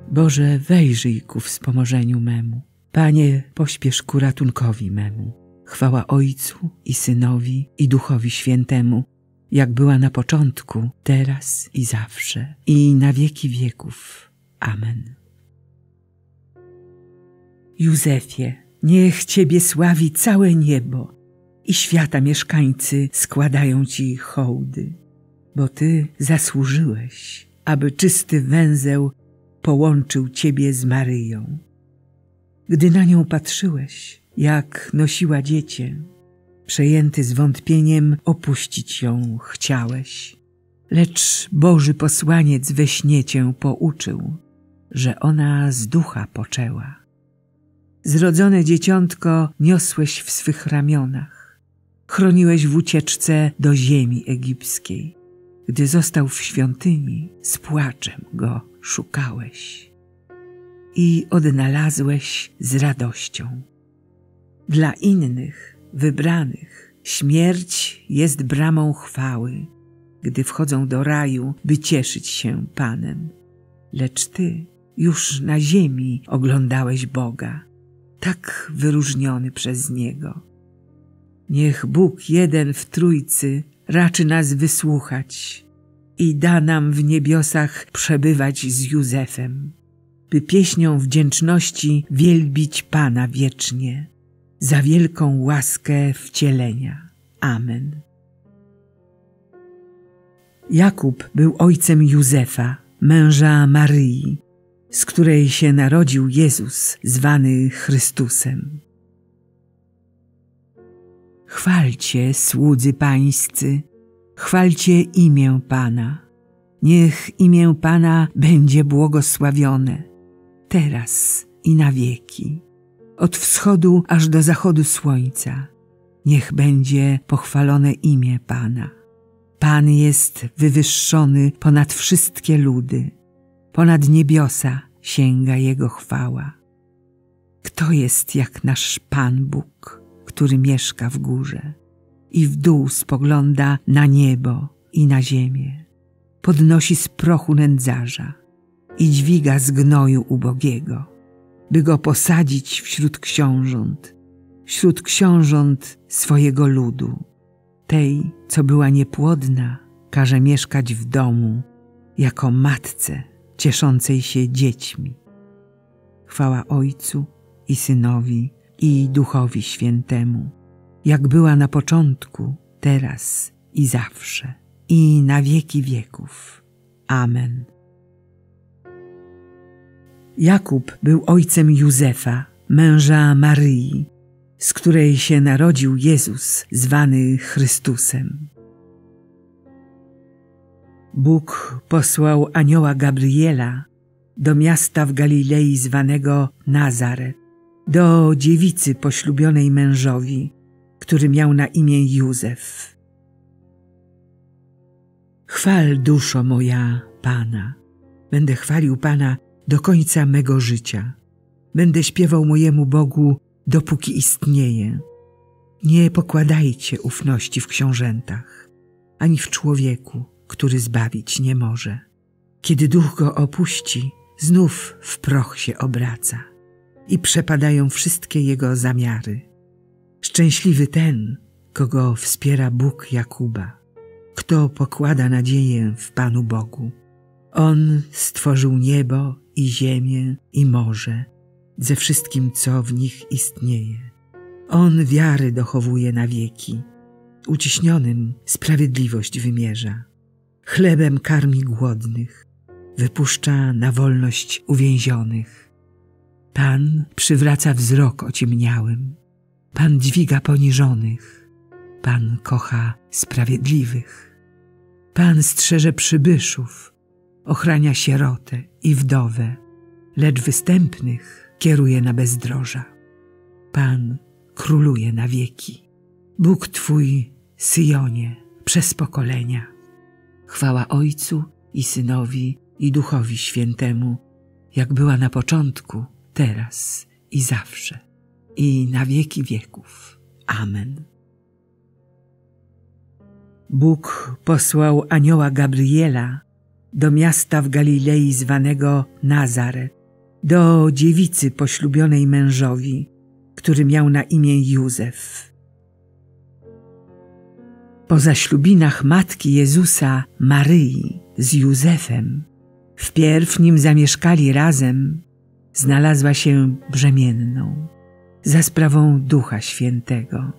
Boże, wejrzyj ku wspomożeniu memu. Panie, pośpiesz ku ratunkowi memu. Chwała Ojcu i Synowi i Duchowi Świętemu, jak była na początku, teraz i zawsze, i na wieki wieków. Amen. Józefie, niech Ciebie sławi całe niebo i świata mieszkańcy składają Ci hołdy, bo Ty zasłużyłeś, aby czysty węzeł połączył Ciebie z Maryją. Gdy na nią patrzyłeś, jak nosiła dziecię, przejęty zwątpieniem opuścić ją chciałeś. Lecz Boży posłaniec we śnie Cię pouczył, że ona z ducha poczęła. Zrodzone dzieciątko niosłeś w swych ramionach, chroniłeś w ucieczce do ziemi egipskiej. Gdy został w świątyni, z płaczem go szukałeś i odnalazłeś z radością. Dla innych, wybranych, śmierć jest bramą chwały, gdy wchodzą do raju, by cieszyć się Panem. Lecz Ty już na ziemi oglądałeś Boga, tak wyróżniony przez Niego. Niech Bóg jeden w Trójcy raczy nas wysłuchać i da nam w niebiosach przebywać z Józefem, by pieśnią wdzięczności wielbić Pana wiecznie, za wielką łaskę wcielenia. Amen. Jakub był ojcem Józefa, męża Maryi, z której się narodził Jezus, zwany Chrystusem. Chwalcie, słudzy pańscy, chwalcie imię Pana. Niech imię Pana będzie błogosławione, teraz i na wieki. Od wschodu aż do zachodu słońca, niech będzie pochwalone imię Pana. Pan jest wywyższony ponad wszystkie ludy, ponad niebiosa sięga Jego chwała. Kto jest jak nasz Pan Bóg, który mieszka w górze i w dół spogląda na niebo i na ziemię, podnosi z prochu nędzarza i dźwiga z gnoju ubogiego, by go posadzić wśród książąt swojego ludu. Tej, co była niepłodna, każe mieszkać w domu, jako matce cieszącej się dziećmi. Chwała Ojcu i Synowi i Duchowi Świętemu, jak była na początku, teraz i zawsze, i na wieki wieków. Amen. Jakub był ojcem Józefa, męża Maryi, z której się narodził Jezus, zwany Chrystusem. Bóg posłał anioła Gabriela do miasta w Galilei zwanego Nazaret, do dziewicy poślubionej mężowi, który miał na imię Józef. Chwal, duszo moja, Pana. Będę chwalił Pana do końca mego życia. Będę śpiewał mojemu Bogu, dopóki istnieje. Nie pokładajcie ufności w książętach, ani w człowieku, który zbawić nie może. Kiedy duch go opuści, znów w proch się obraca i przepadają wszystkie jego zamiary. Szczęśliwy ten, kogo wspiera Bóg Jakuba, kto pokłada nadzieję w Panu Bogu. On stworzył niebo i ziemię i morze, ze wszystkim, co w nich istnieje. On wiary dochowuje na wieki, uciśnionym sprawiedliwość wymierza. Chlebem karmi głodnych, wypuszcza na wolność uwięzionych. Pan przywraca wzrok ociemniałym, Pan dźwiga poniżonych, Pan kocha sprawiedliwych. Pan strzeże przybyszów, ochrania sierotę i wdowę, lecz występnych kieruje na bezdroża. Pan króluje na wieki. Bóg Twój, Syjonie, przez pokolenia. Chwała Ojcu i Synowi i Duchowi Świętemu, jak była na początku, teraz i zawsze, i na wieki wieków. Amen. Bóg posłał anioła Gabriela do miasta w Galilei zwanego Nazaret, do dziewicy poślubionej mężowi, który miał na imię Józef. Po zaślubinach matki Jezusa, Maryi, z Józefem, wpierw nim zamieszkali razem, znalazła się brzemienną za sprawą Ducha Świętego.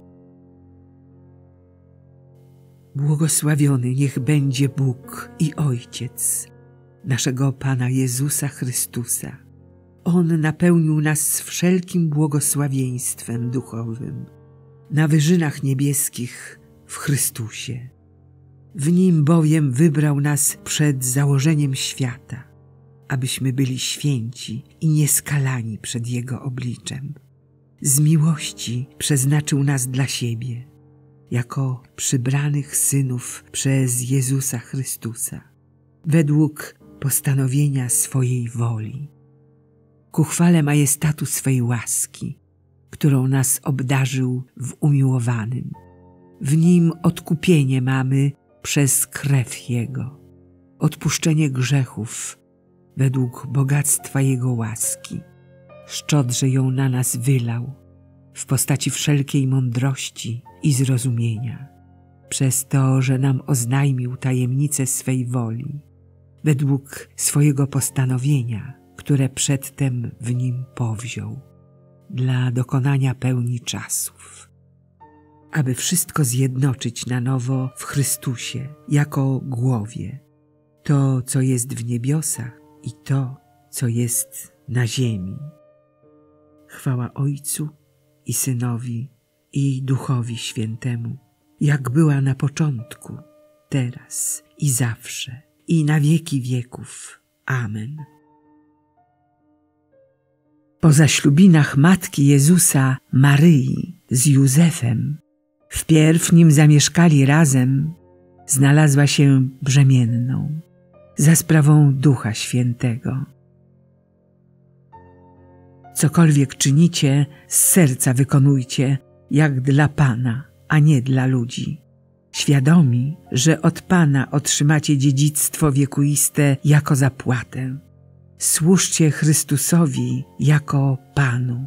Błogosławiony niech będzie Bóg i Ojciec naszego Pana Jezusa Chrystusa. On napełnił nas wszelkim błogosławieństwem duchowym na wyżynach niebieskich w Chrystusie. W Nim bowiem wybrał nas przed założeniem świata, abyśmy byli święci i nieskalani przed Jego obliczem. Z miłości przeznaczył nas dla siebie, jako przybranych synów przez Jezusa Chrystusa, według postanowienia swojej woli, ku chwale majestatu swej łaski, którą nas obdarzył w umiłowanym. W Nim odkupienie mamy przez krew Jego, odpuszczenie grzechów według bogactwa Jego łaski. Szczodrze ją na nas wylał w postaci wszelkiej mądrości i zrozumienia, przez to, że nam oznajmił tajemnicę swej woli, według swojego postanowienia, które przedtem w Nim powziął, dla dokonania pełni czasów, aby wszystko zjednoczyć na nowo w Chrystusie jako głowie, to, co jest w niebiosach i to, co jest na ziemi. Chwała Ojcu i Synowi i Duchowi Świętemu, jak była na początku, teraz i zawsze, i na wieki wieków. Amen. Po zaślubinach matki Jezusa, Maryi, z Józefem, wpierw nim zamieszkali razem, znalazła się brzemienną za sprawą Ducha Świętego. Cokolwiek czynicie, z serca wykonujcie, jak dla Pana, a nie dla ludzi, świadomi, że od Pana otrzymacie dziedzictwo wiekuiste jako zapłatę. Służcie Chrystusowi jako Panu.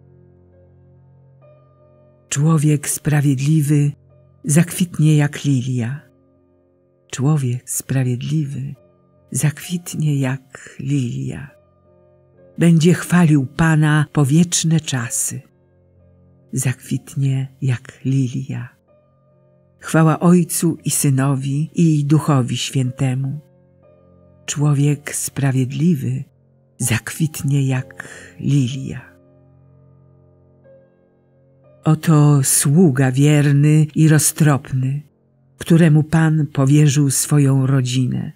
Człowiek sprawiedliwy zakwitnie jak lilia. Człowiek sprawiedliwy zakwitnie jak lilia. Będzie chwalił Pana po wieczne czasy. Zakwitnie jak lilia. Chwała Ojcu i Synowi i Duchowi Świętemu. Człowiek sprawiedliwy zakwitnie jak lilia. Oto sługa wierny i roztropny, któremu Pan powierzył swoją rodzinę.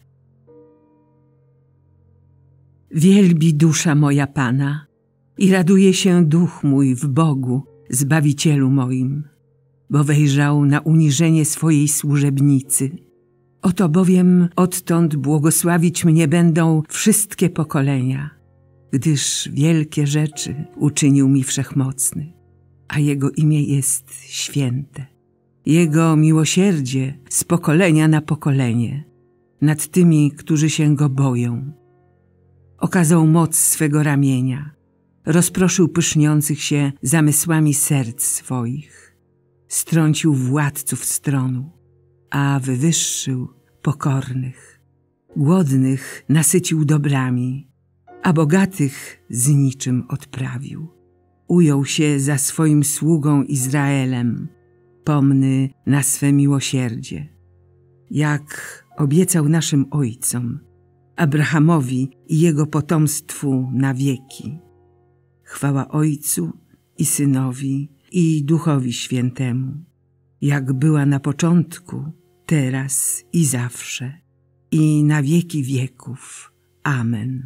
Wielbi dusza moja Pana i raduje się duch mój w Bogu, Zbawicielu moim, bo wejrzał na uniżenie swojej służebnicy. Oto bowiem odtąd błogosławić mnie będą wszystkie pokolenia, gdyż wielkie rzeczy uczynił mi Wszechmocny, a Jego imię jest święte. Jego miłosierdzie z pokolenia na pokolenie nad tymi, którzy się Go boją. Okazał moc swego ramienia, rozproszył pyszniących się zamysłami serc swoich, strącił władców stronu, a wywyższył pokornych. Głodnych nasycił dobrami, a bogatych z niczym odprawił. Ujął się za swoim sługą Izraelem, pomny na swe miłosierdzie, jak obiecał naszym ojcom, Abrahamowi i jego potomstwu na wieki. Chwała Ojcu i Synowi i Duchowi Świętemu, jak była na początku, teraz i zawsze, i na wieki wieków. Amen.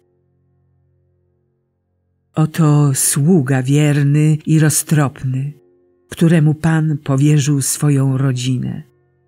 Oto sługa wierny i roztropny, któremu Pan powierzył swoją rodzinę.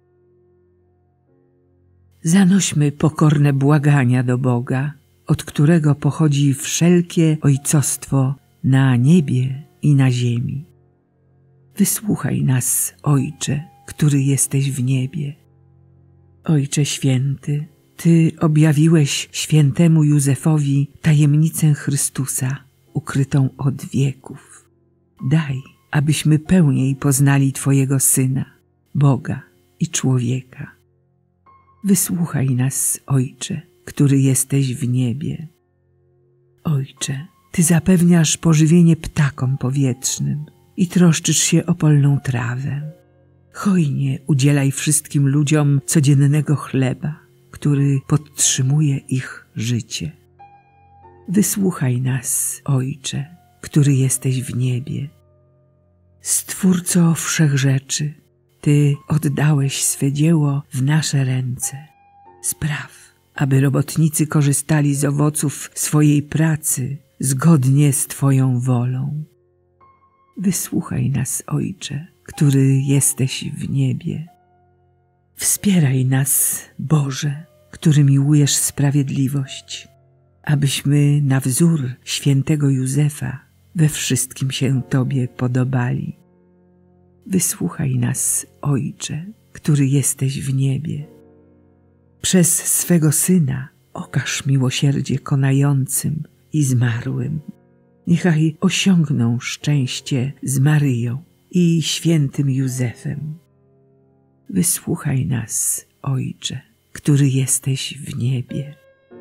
Zanośmy pokorne błagania do Boga, od którego pochodzi wszelkie ojcostwo na niebie i na ziemi. Wysłuchaj nas, Ojcze, który jesteś w niebie. Ojcze święty, Ty objawiłeś świętemu Józefowi tajemnicę Chrystusa, ukrytą od wieków. Daj, abyśmy pełniej poznali Twojego Syna, Boga i człowieka. Wysłuchaj nas, Ojcze, który jesteś w niebie. Ojcze, Ty zapewniasz pożywienie ptakom powietrznym i troszczysz się o polną trawę. Hojnie udzielaj wszystkim ludziom codziennego chleba, który podtrzymuje ich życie. Wysłuchaj nas, Ojcze, który jesteś w niebie. Stwórco wszechrzeczy, Ty oddałeś swe dzieło w nasze ręce. Spraw, aby robotnicy korzystali z owoców swojej pracy zgodnie z Twoją wolą. Wysłuchaj nas, Ojcze, który jesteś w niebie. Wspieraj nas, Boże, który miłujesz sprawiedliwość, abyśmy na wzór świętego Józefa we wszystkim się Tobie podobali. Wysłuchaj nas, Ojcze, który jesteś w niebie. Przez swego Syna okaż miłosierdzie konającym i zmarłym. Niechaj osiągną szczęście z Maryją i świętym Józefem. Wysłuchaj nas, Ojcze, który jesteś w niebie.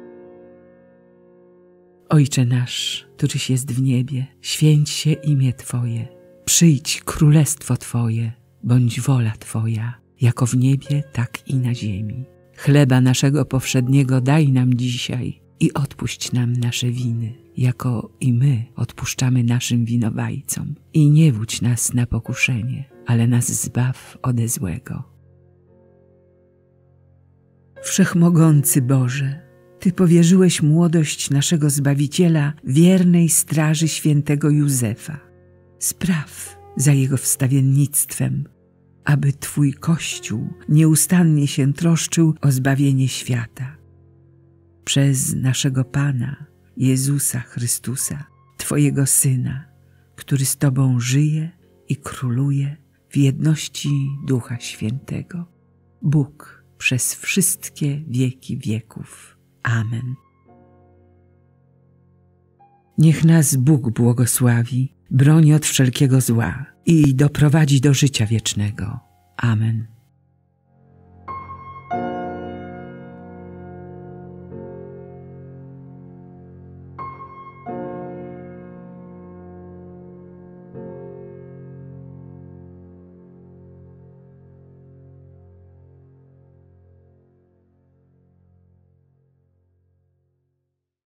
Ojcze nasz, któryś jest w niebie, święć się imię Twoje. Przyjdź królestwo Twoje, bądź wola Twoja, jako w niebie, tak i na ziemi. Chleba naszego powszedniego daj nam dzisiaj i odpuść nam nasze winy, jako i my odpuszczamy naszym winowajcom. I nie wódź nas na pokuszenie, ale nas zbaw ode złego. Wszechmogący Boże, Ty powierzyłeś młodość naszego Zbawiciela wiernej straży świętego Józefa. Spraw za jego wstawiennictwem, aby Twój Kościół nieustannie się troszczył o zbawienie świata. Przez naszego Pana, Jezusa Chrystusa, Twojego Syna, który z Tobą żyje i króluje w jedności Ducha Świętego. Bóg przez wszystkie wieki wieków. Amen. Niech nas Bóg błogosławi, broni od wszelkiego zła i doprowadzi do życia wiecznego. Amen.